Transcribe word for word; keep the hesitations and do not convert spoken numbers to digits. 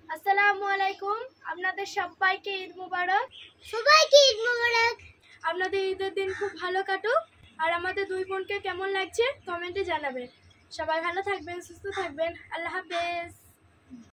আসসালামু আলাইকুম, আপনাদের সবাইকে ঈদ মুবারক। সবাইকে ঈদ মুবারক। আপনাদের ঈদের দিন খুব ভালো কাটুক। আর আমাদের দুই বোনকে কেমন লাগছে কমেন্টে জানাবেন। সবাই ভালো থাকবেন, সুস্থ থাকবেন। আল্লাহ হাফেজ।